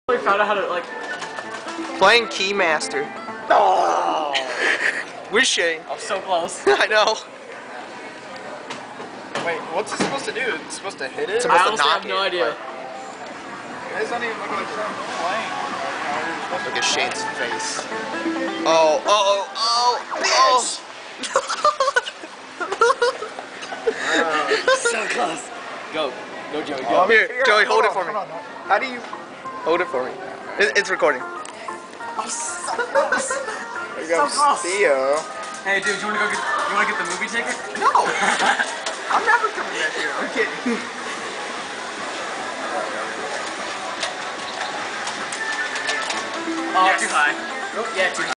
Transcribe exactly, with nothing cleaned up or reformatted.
We found out how to like playing Keymaster. Oh, We're shitting. I'm so close. I know. Wait, what's it supposed to do? It's supposed to hit it? Supposed I to honestly knock have no it, idea. It's not even looking like it's playing. Look at Shane's face. Oh, oh, oh, oh, Uh, so close. Go, go, Joey. Go. oh. Here, Joey, hold it for me. How do you? Hold it for me. It, it's recording. I'm so close. There you go, So close. Theo. Hey, dude, you wanna go get? You wanna get the movie ticket? No! I'm never coming back here. I'm kidding. Oh, yes. Too high. Oh, yeah, too high.